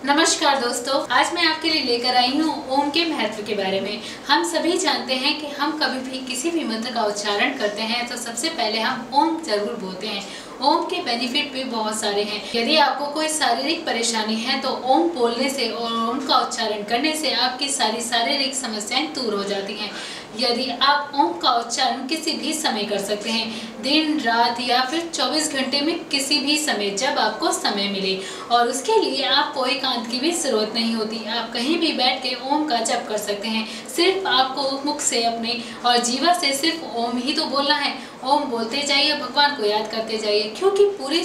नमस्कार दोस्तों, आज मैं आपके लिए लेकर आई हूँ ओम के महत्व के बारे में। हम सभी जानते हैं कि हम कभी भी किसी भी मंत्र का उच्चारण करते हैं तो सबसे पहले हम ओम जरूर बोलते हैं। ओम के बेनिफिट भी बहुत सारे हैं। यदि आपको कोई शारीरिक परेशानी है तो ओम बोलने से और ओम का उच्चारण करने से आपकी सारी शारीरिक समस्याएं दूर हो जाती हैं। यदि आप ओम का उच्चारण किसी भी समय कर सकते हैं, दिन रात या फिर 24 घंटे में किसी भी समय, जब आपको समय मिले, और उसके लिए आपको एकांत की भी जरूरत नहीं होती। आप कहीं भी बैठ के ओम का जप कर सकते हैं। सिर्फ आपको मुख से अपने और जीवा से सिर्फ ओम ही तो बोलना है। ओम बोलते जाइए, भगवान को याद करते जाइए, क्योंकि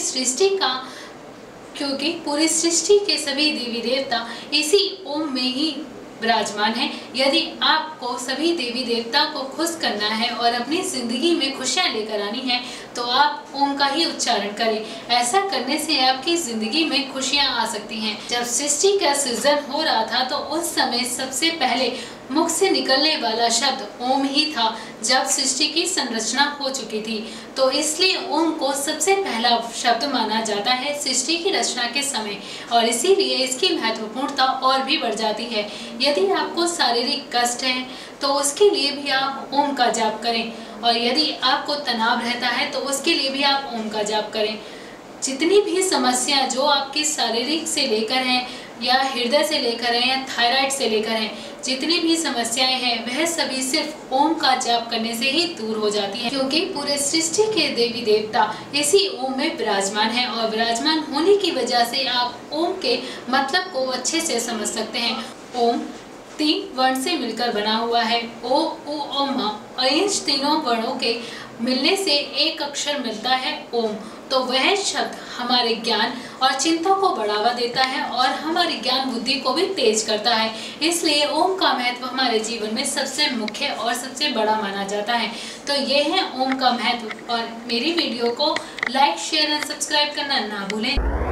पूरी सृष्टि के सभी देवी देवता इसी ओम में ही विराजमान है। यदि आपको सभी देवी देवता को खुश करना है और अपनी जिंदगी में खुशियां लेकर आनी है तो आप ओम का ही उच्चारण करें। ऐसा करने से आपकी जिंदगी में खुशियां आ सकती हैं। जब सृष्टि का सृजन हो रहा था तो उस समय सबसे पहले मुख से निकलने वाला शब्द ओम ही था। जब सृष्टि की संरचना हो चुकी थी तो इसलिए ओम को सबसे पहला शब्द माना जाता है सृष्टि की रचना के समय, और इसीलिए इसकी महत्वपूर्णता और भी बढ़ जाती है। यदि आपको शारीरिक कष्ट है तो उसके लिए भी आप ओम का जाप करें, और यदि आपको तनाव रहता है तो उसके लिए भी आप ओम का जाप करें। जितनी भी समस्या जो आपकी शारीरिक से लेकर हैं या हृदय से लेकर हैं या थायराइड से लेकर हैं, जितनी भी समस्याएं हैं वह सभी सिर्फ ओम का जाप करने से ही दूर हो जाती हैं, क्योंकि पूरे सृष्टि के देवी देवता इसी ओम में विराजमान हैं। और विराजमान होने की वजह से आप ओम के मतलब को अच्छे से समझ सकते हैं। ओम 3 वर्ण से मिलकर बना हुआ है, ओ उ और म, और इन तीनों वर्णों के मिलने से एक अक्षर मिलता है ओम। तो वह शब्द हमारे ज्ञान और चिंता को बढ़ावा देता है और हमारी ज्ञान बुद्धि को भी तेज करता है। इसलिए ओम का महत्व हमारे जीवन में सबसे मुख्य और सबसे बड़ा माना जाता है। तो ये है ओम का महत्व, और मेरी वीडियो को लाइक, शेयर एंड सब्सक्राइब करना ना भूलें।